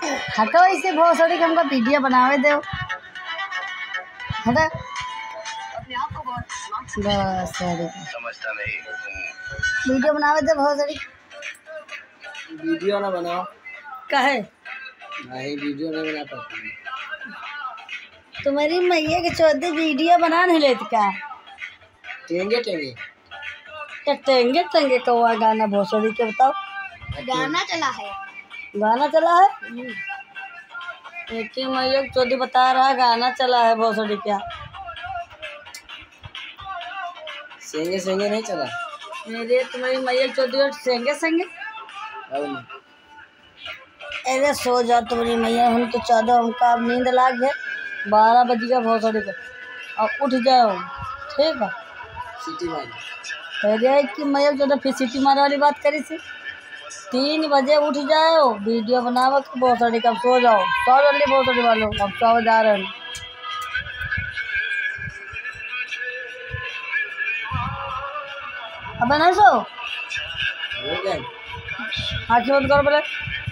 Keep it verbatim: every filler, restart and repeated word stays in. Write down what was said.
हटो इसे बहुत सारी हमको वीडियो बनावे दो। हटा बस सॉरी समझता नहीं वीडियो बनावे दे बहुत सारी। वीडियो ना बनाओ। काहे नहीं वीडियो नहीं बना पाती। तुम्हारी मैया के चौदह वीडियो बना नहीं लेती क्या? टेंगे टेंगे क्या टेंगे टेंगे कौआ गाना भोसड़ी के बताओ। गाना चला है गाना चला है एक ही मैया के चौदह बता रहा है गाना चला है भोसड़ी क्या? सेंगे सेंगे नहीं चला। मेरे तुम्हारी मैया के चौदह सेंगे सेंगे। अरे सो जाओ तुम्हारी मैया, हम तो चौदह हमका अब नींद लाग है। बारह बज गया भोसड़ी को, अब उठ जाओ ठीक है। सीटी मार अरे कि मैया चौदह फिर सीटी मारे वाली बात करी थी। तीन बजे उठ जाओ वीडियो बनावो तो भोसड़ी का सो जाओ। सो जल्दी भोसड़ी वालों अब सो जा रहे हैं। अब नहीं सो हो गए। आँखें बंद करो बोले।